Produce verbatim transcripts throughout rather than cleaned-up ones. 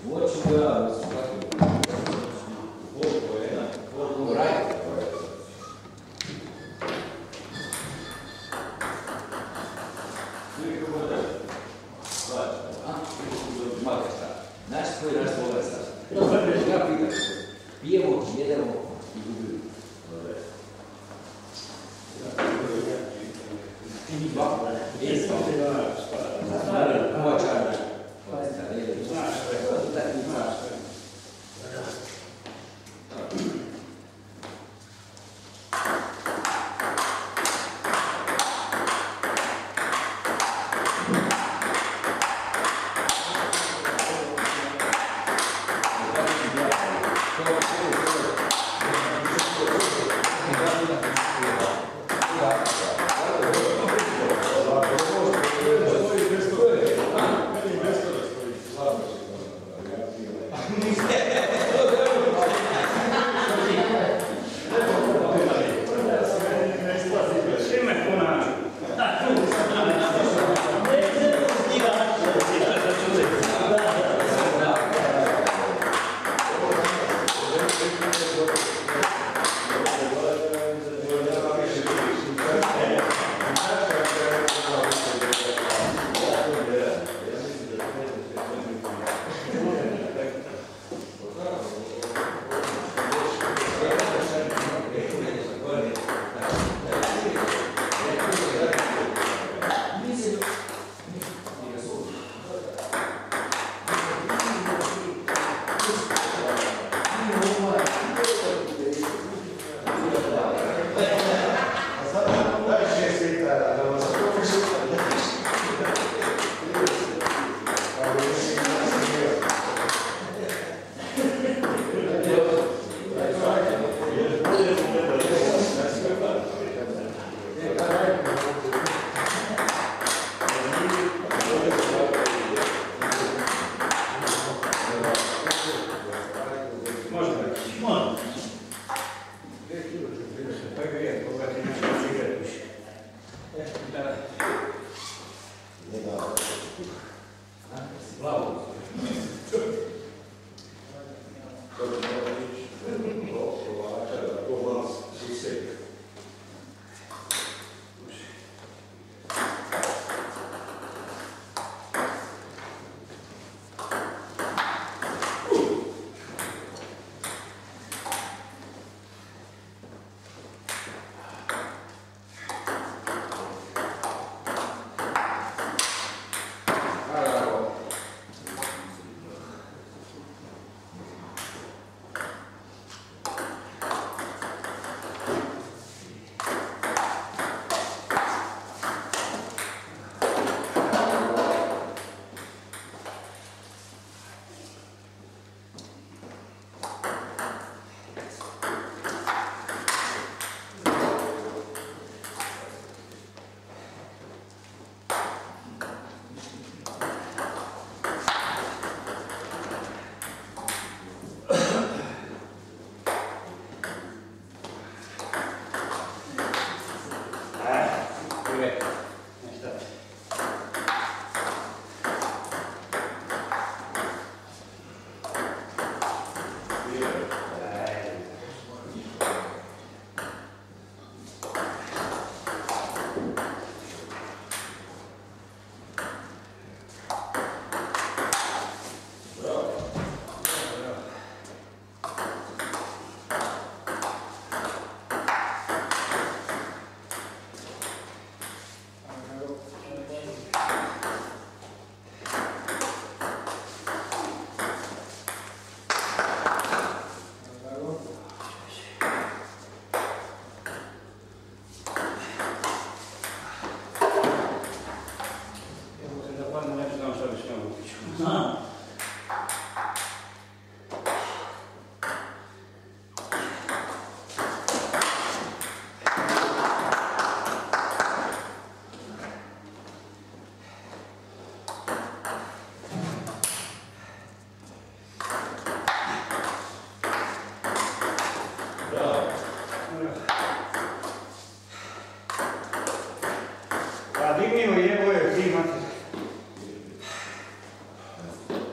Dignimo je, ovo je ti, mate.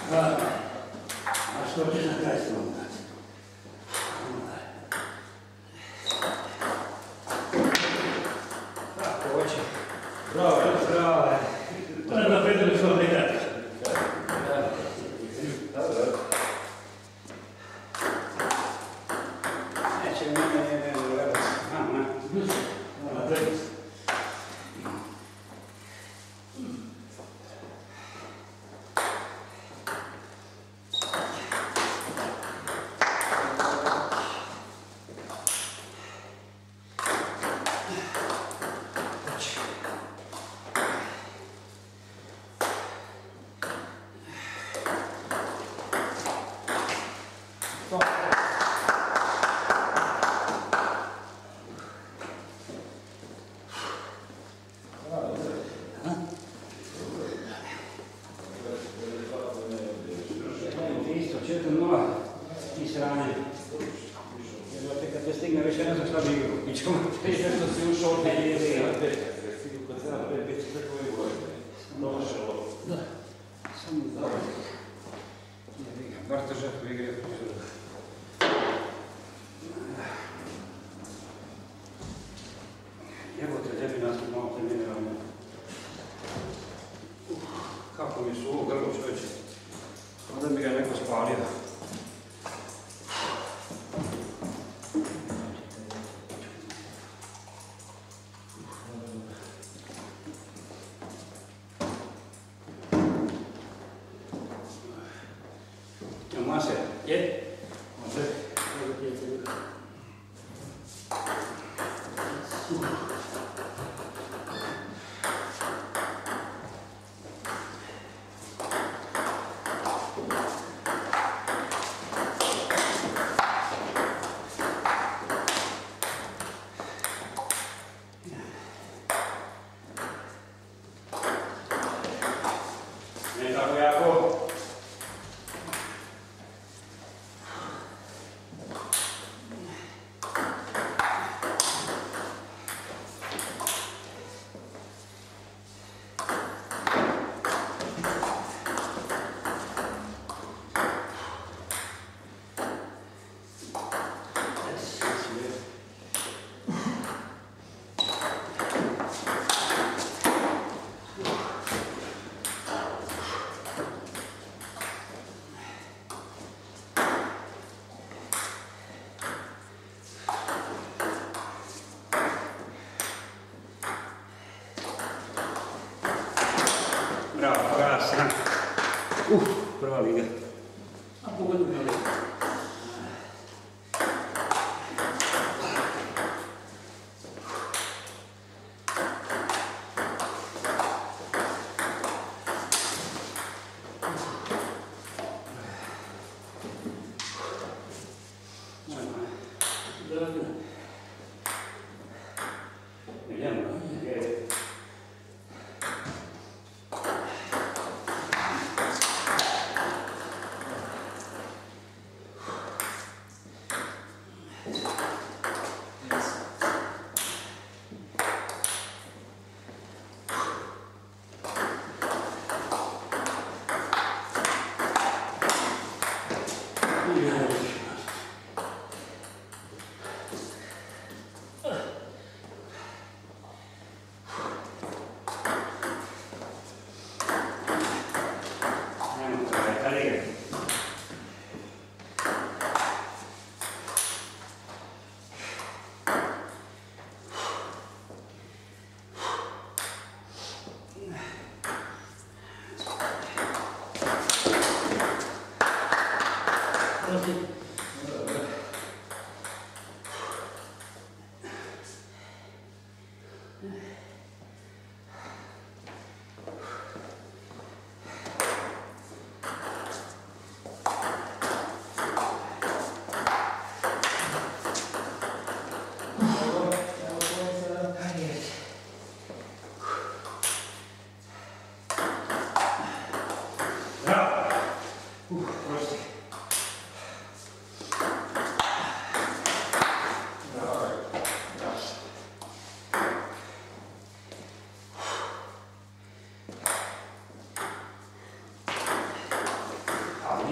A što ćeš na kraj slomati? Tako hoće. Bravo, bravo. To je na Petru što nekada. Neće mi ne, ne, ne, gledati. Aha, aha. Kako mi su ovo grlo čovječe, onda mi ga neko spalio. Mase, je? Mase. Ne tako jako. Bravo, krasno. Uf, prva liga. A pogodim na liga.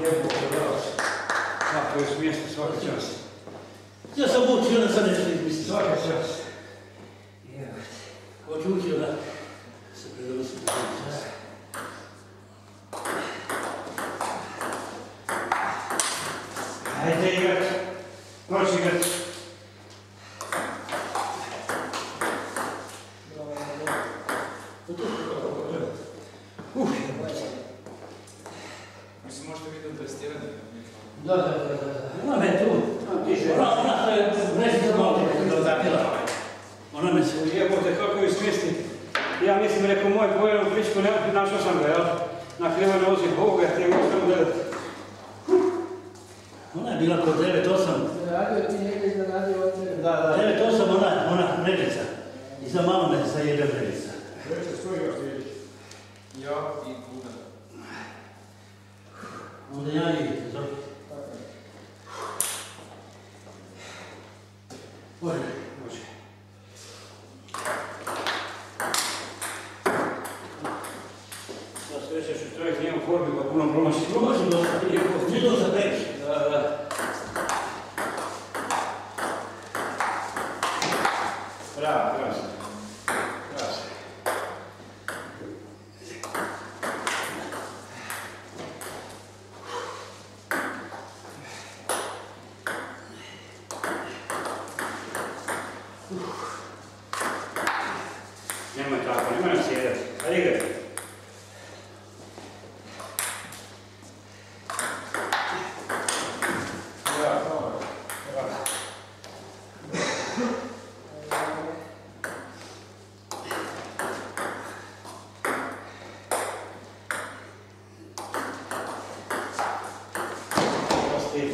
jebote, bravo. Kako je smjesto, svaka čast. Ja sam učio da sam nešto izmisliti. Svaka čast. Hoću učio da se predonosim na čas. Ajde igrat. Moći igrat. Uf, jebote. Mislim, možete vidjeti testiranje. Da, da, da, da. Ona me tu. Ona, ona što je vrećica malo zapila. Ona me se... Jebote, kako je smjesti. Ja mislim, rekao, moj Bojan u Kličku, našao sam ga, jel? Na krivoj nozi, Boga, ti možemo gledati. Ona je bila kod devet osam. Radio ti nekaj iznenadio od tebe. Da, da. devet osam, ona, ona mrežica. I za malo me sa jedna mrežica. Vreće, stoji još ti. Ja i Buda. Onda ja i Zoki. Može. Može. Da sreće što čovjek nije u formi, pa puno promaši. Može dosta, nije dosta previše. Da, da. Bravo, krasno. Krasno. Nemoj tako, nemoj nas sjedati. Hajde igraj. Bravo, bravo. Osti.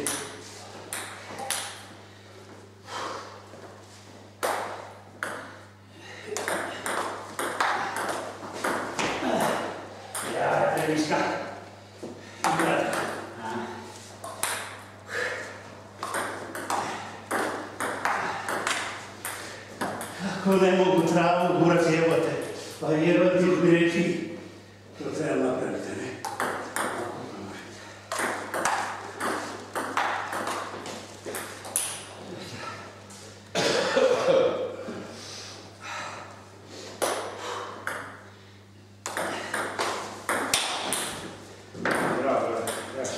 Ja, treviska. Igrati. Kako ne mogu travu gurat jebote. Pa jebote mi reći. To treba napraviti, ne? Bravo, bravo. Bravo.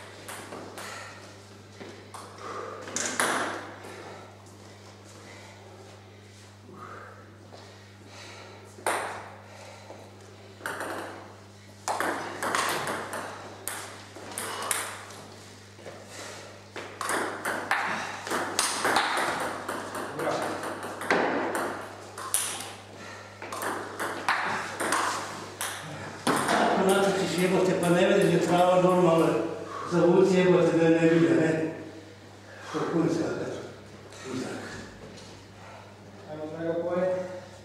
Ako natrčiš jebote, pa ne vidiš je trava normalno zavuci jebote da je ne vidi, ne? Što kun skakat. Uzak. Ajmo, drago poje.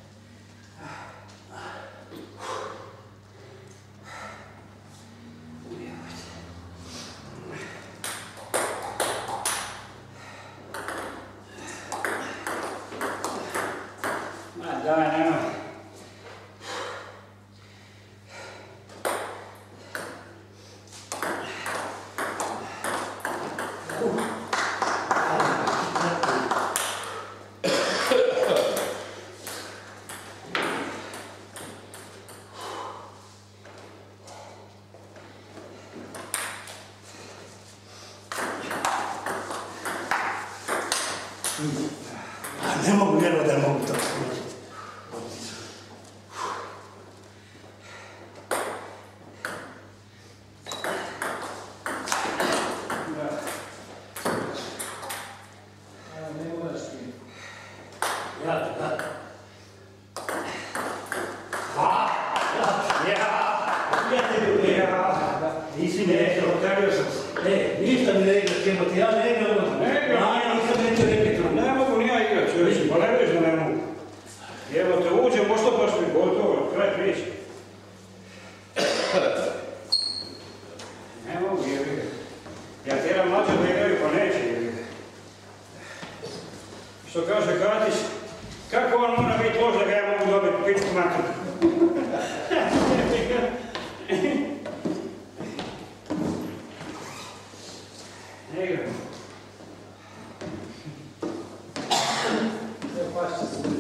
Ma daj, nemoj. A ne mogu vjerovati da mogu to složiti. Ajmo, ne moraš ti. Ja, da. Ja, Ja tebi ja. nisi mi rekao. Otelio sam se. E, ništa mi ne igraš jebote, ja ne igram. Ne igram. Ja nisam neću rekli tu. Ne mogu ni ja igrat, čovječe, pa ne vidiš da ne mogu. Evo te uđem, možda baš mi gotovo, kraj priče. Ne mogu, jebi ga. Ja tjeram mlađe da igraju, pa neće, jebi ga. Što kaže Katić, kako on mora biti loš da ga ja mogu dobiti pičku mater? pašće se.